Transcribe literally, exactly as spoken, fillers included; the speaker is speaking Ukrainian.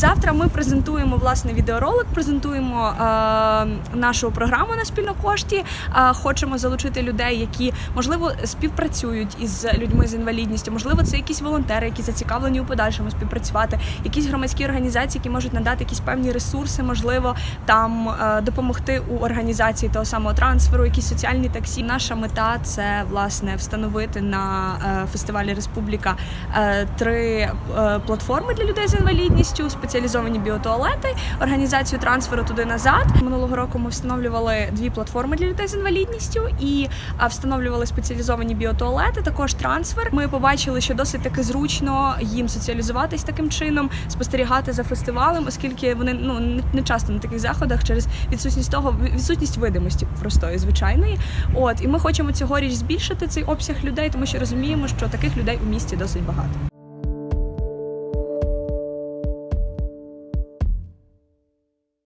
Завтра ми презентуємо, власне, відеоролик, презентуємо е, нашу програму на Спільнокошті. Е, хочемо залучити людей, які, можливо, співпрацюють із людьми з інвалідністю, можливо, це якісь волонтери, які зацікавлені у подальшому співпрацювати, якісь громадські організації, які можуть надати якісь певні ресурси, можливо, там е, допомогти у організації того самого трансферу, якісь соціальні таксі. Наша мета – це, власне, встановити на е, фестивалі Республіка е, три е, платформи для людей з інвалідністю, спеціалізовані біотуалети, організацію трансферу туди-назад. Минулого року ми встановлювали дві платформи для людей з інвалідністю і е, встановлювали спеціалізовані біотуалети, також трансфер. Ми побачили, що досить таки зручно їм соціалізуватись таким чином, спостерігати за фестивалем, оскільки вони ну не часто на таких заходах через відсутність того, відсутність видимості простої, звичайної. От, і ми хочемо цьогоріч збільшити цей обсяг людей, тому що розуміємо, що таких людей у місті досить багато.